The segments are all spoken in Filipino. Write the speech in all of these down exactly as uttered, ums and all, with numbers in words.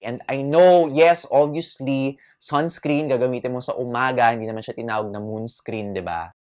And I know, yes, obviously, sunscreen gagamitin mo sa umaga, hindi naman siya tinawag na moon screen, di ba?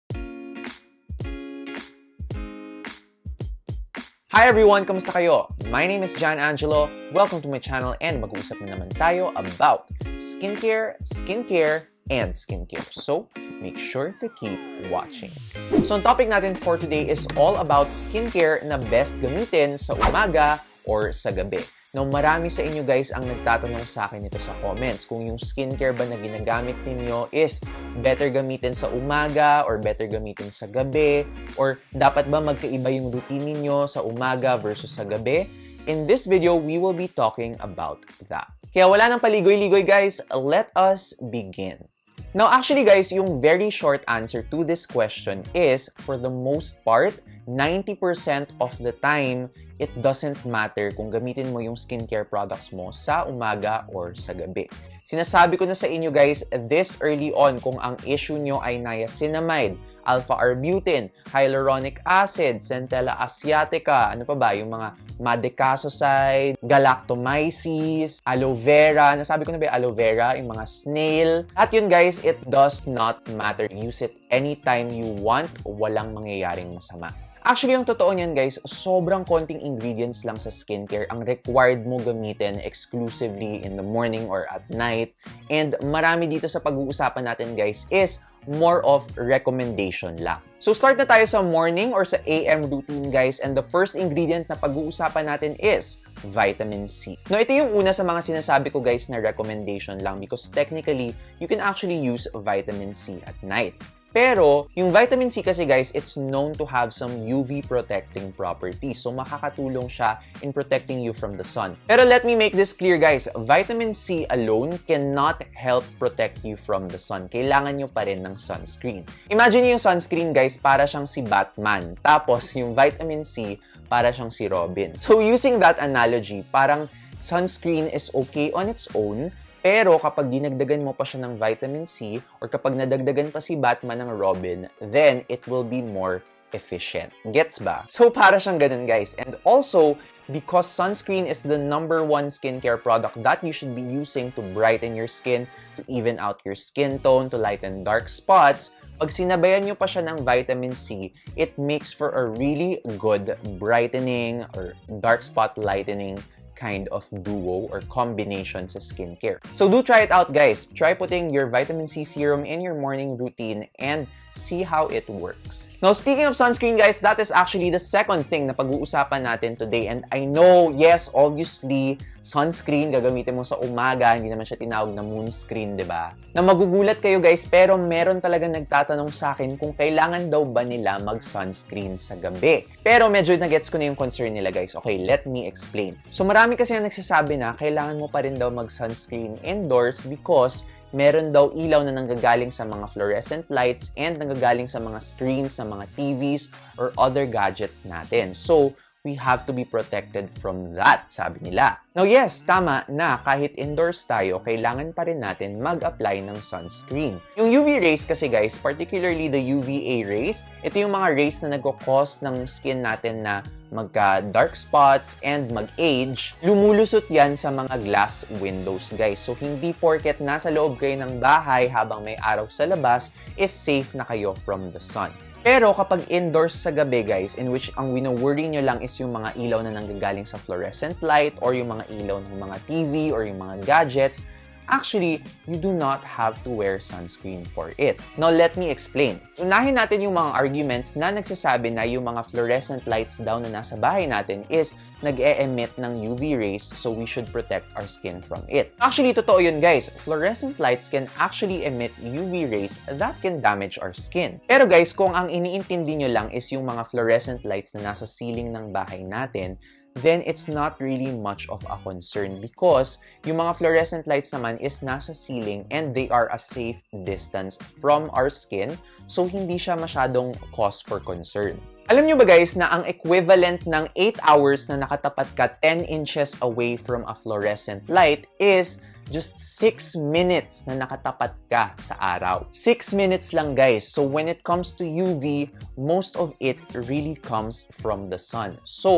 Hi everyone! Kamusta kayo? My name is Angelo. Welcome to my channel and mag-uusap na naman tayo about skincare, skincare, and skincare. So, make sure to keep watching. So, ang topic natin for today is all about skincare na best gamitin sa umaga or sa gabi. Now, marami sa inyo guys ang nagtatanong sa akin ito sa comments kung yung skincare ba na ginagamit ninyo is better gamitin sa umaga or better gamitin sa gabi, or dapat ba magkaiba yung routine ninyo sa umaga versus sa gabi. In this video, we will be talking about that. Kaya wala nang paligoy-ligoy guys, let us begin. Now, actually guys, yung very short answer to this question is, for the most part, ninety percent of the time, it doesn't matter kung gamitin mo yung skincare products mo sa umaga or sa gabi. Sinasabi ko na sa inyo guys, this early on, kung ang issue nyo ay niacinamide, alpha-arbutin, hyaluronic acid, centella asiatica, ano pa ba, yung mga madecassoside, galactomyces, aloe vera, nasabi ko na ba yung aloe vera, yung mga snail. At yun guys, it does not matter. Use it anytime you want, walang mangyayaring masama. Actually, yung totoo niyan guys, sobrang konting ingredients lang sa skincare ang required mo gamitin exclusively in the morning or at night. And marami dito sa pag-uusapan natin guys is more of recommendation lang. So start na tayo sa morning or sa A M routine guys, and the first ingredient na pag-uusapan natin is vitamin C. No, ito yung una sa mga sinasabi ko guys na recommendation lang because technically, you can actually use vitamin C at night. Pero, yung vitamin C kasi guys, it's known to have some U V protecting properties. So, makakatulong siya in protecting you from the sun. Pero let me make this clear guys, vitamin C alone cannot help protect you from the sun. Kailangan nyo pa rin ng sunscreen. Imagine yung sunscreen guys, para siyang si Batman. Tapos, yung vitamin C, para siyang si Robin. So, using that analogy, parang sunscreen is okay on its own, pero kapag dinagdagan mo pa siya ng vitamin C or kapag nadagdagan pa si Batman ng Robin, then it will be more efficient. Gets ba? So para siyang ganun guys. And also, because sunscreen is the number one skincare product that you should be using to brighten your skin, to even out your skin tone, to lighten dark spots, pag sinabayan nyo pa siya ng vitamin C, it makes for a really good brightening or dark spot lightening kind of duo or combination sa skincare. So do try it out guys. Try putting your vitamin C serum in your morning routine and see how it works. Now speaking of sunscreen guys, that is actually the second thing na pag-uusapan natin today. And I know, yes, obviously, sunscreen gagamitin mo sa umaga, hindi naman siya tinawag na moon screen, di ba? Na magugulat kayo guys, pero meron talaga nagtatanong sa akin kung kailangan daw ba nila mag-sunscreen sa gabi. Pero medyo nagets ko na yung concern nila guys. Okay, let me explain. So marami kasi ang nagsasabi na kailangan mo pa rin daw mag-sunscreen indoors because meron daw ilaw na nanggagaling sa mga fluorescent lights and nanggagaling sa mga screens sa mga T Vs or other gadgets natin. So, we have to be protected from that, sabi nila. Now yes, tama na kahit indoors tayo, kailangan pa rin natin mag-apply ng sunscreen. Yung U V rays kasi guys, particularly the U V A rays, ito yung mga rays na nagko-cause ng skin natin na magka-dark spots and mag-age. Lumulusot yan sa mga glass windows guys. So hindi porket nasa loob kayo ng bahay habang may araw sa labas is safe na kayo from the sun. Pero kapag indoors sa gabi guys, in which ang wino-worry nyo lang is yung mga ilaw na nanggagaling sa fluorescent light or yung mga ilaw ng mga T V or yung mga gadgets, actually, you do not have to wear sunscreen for it. Now, let me explain. Unahin natin yung mga arguments na nagsasabi na yung mga fluorescent lights daw na nasa bahay natin is nag-e-emit ng U V rays, so we should protect our skin from it. Actually, totoo yun guys. Fluorescent lights can actually emit U V rays that can damage our skin. Pero guys, kung ang iniintindi nyo lang is yung mga fluorescent lights na nasa ceiling ng bahay natin, then it's not really much of a concern because yung mga fluorescent lights naman is nasa ceiling and they are a safe distance from our skin, so hindi siya masyadong cause for concern. Alam nyo ba guys na ang equivalent ng eight hours na nakatapat ka ten inches away from a fluorescent light is just six minutes na nakatapat ka sa araw. six minutes lang guys. So when it comes to U V, most of it really comes from the sun. So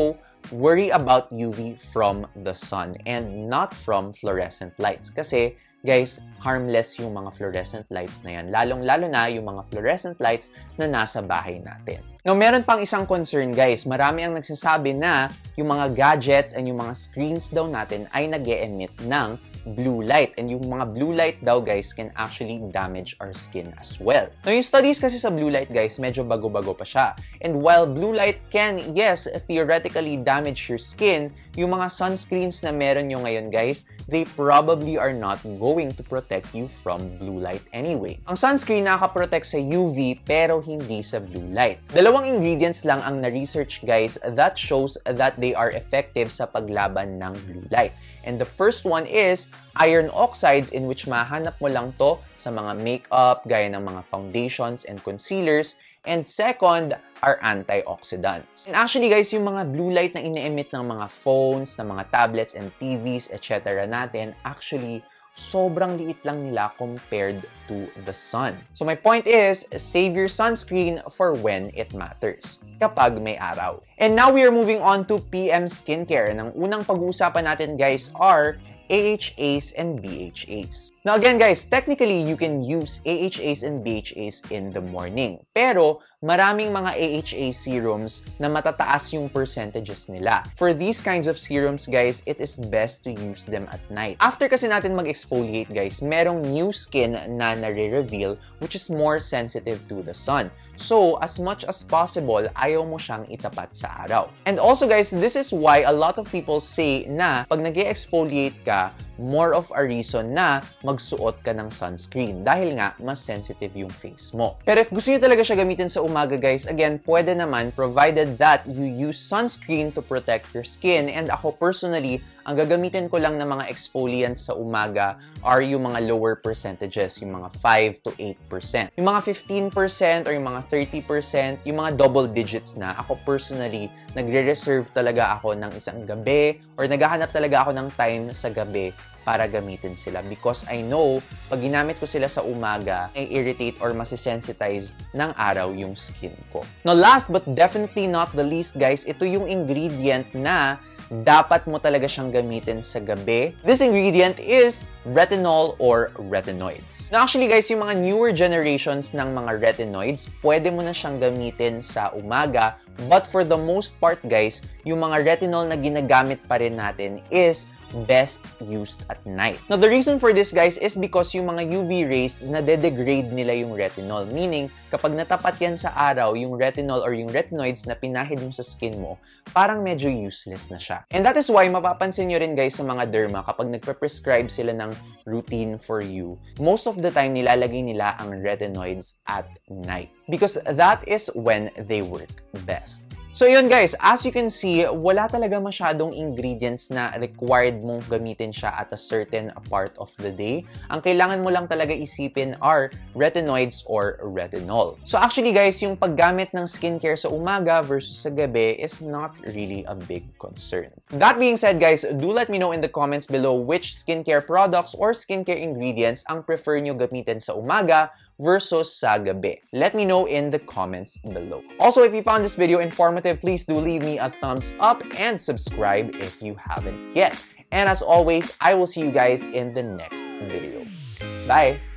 worry about U V from the sun and not from fluorescent lights. Kasi, guys, harmless yung mga fluorescent lights na yan. Lalong-lalo na yung mga fluorescent lights na nasa bahay natin. Now, meron pang isang concern, guys. Marami ang nagsasabi na yung mga gadgets and yung mga screens daw natin ay nag-e-emit ng blue light. And yung mga blue light daw, guys, can actually damage our skin as well. Now, yung studies kasi sa blue light, guys, medyo bago-bago pa siya. And while blue light can, yes, theoretically damage your skin, yung mga sunscreens na meron nyo ngayon, guys, they probably are not going to protect you from blue light anyway. Ang sunscreen nakaka-protect sa U V pero hindi sa blue light. Dalawang ingredients lang ang na-research, guys, that shows that they are effective sa paglaban ng blue light. And the first one is iron oxides, in which mahanap mo lang to sa mga makeup, gaya ng mga foundations and concealers. And second are antioxidants. And actually, guys, yung mga blue light na ine-emit ng mga phones, ng mga tablets and T Vs, et cetera natin, actually, sobrang liit lang nila compared to the sun. So my point is, save your sunscreen for when it matters, kapag may araw. And now we are moving on to P M skincare. And ang unang pag-uusapan natin, guys, are A H As and B H As. Now again, guys, technically, you can use A H As and B H As in the morning. Pero, maraming mga A H A serums na matataas yung percentages nila. For these kinds of serums, guys, it is best to use them at night. After kasi natin mag-exfoliate, guys, merong new skin na nare-reveal which is more sensitive to the sun. So, as much as possible, ayaw mo siyang itapat sa araw. And also, guys, this is why a lot of people say na pag nag-exfoliate ka, more of a reason na magsuot ka ng sunscreen dahil nga mas sensitive yung face mo. Pero if gusto niyo talaga siya gamitin sa umaga, guys, again, pwede naman provided that you use sunscreen to protect your skin. And ako personally, ang gagamitin ko lang ng mga exfoliants sa umaga are yung mga lower percentages, yung mga five to eight percent. Yung mga fifteen percent or yung mga thirty percent, yung mga double digits na, ako personally, nagre-reserve talaga ako ng isang gabi or naghahanap talaga ako ng time sa gabi para gamitin sila because I know pag ginamit ko sila sa umaga, ay irritate or masisensitize ng araw yung skin ko. Now, last but definitely not the least, guys, ito yung ingredient na dapat mo talaga siyang gamitin sa gabi. This ingredient is retinol or retinoids. Now, actually, guys, yung mga newer generations ng mga retinoids, pwede mo na siyang gamitin sa umaga. But for the most part, guys, yung mga retinol na ginagamit pa rin natin is best used at night. Now, the reason for this, guys, is because yung mga U V rays, nade-degrade nila yung retinol. Meaning, kapag natapat yan sa araw, yung retinol or yung retinoids na pinahid mo sa skin mo, parang medyo useless na siya. And that is why, mapapansin nyo rin, guys, sa mga derma, kapag nagpe-prescribe sila ng routine for you, most of the time, nilalagay nila ang retinoids at night. Because that is when they work best. So yun, guys, as you can see, wala talaga masyadong ingredients na required mong gamitin siya at a certain part of the day. Ang kailangan mo lang talaga isipin are retinoids or retinol. So actually, guys, yung paggamit ng skincare sa umaga versus sa gabi is not really a big concern. That being said, guys, do let me know in the comments below which skincare products or skincare ingredients ang prefer nyo gamitin sa umaga versus sa gabi. Let me know in the comments below. Also, if you found this video informative, please do leave me a thumbs up and subscribe if you haven't yet. And as always, I will see you guys in the next video. Bye!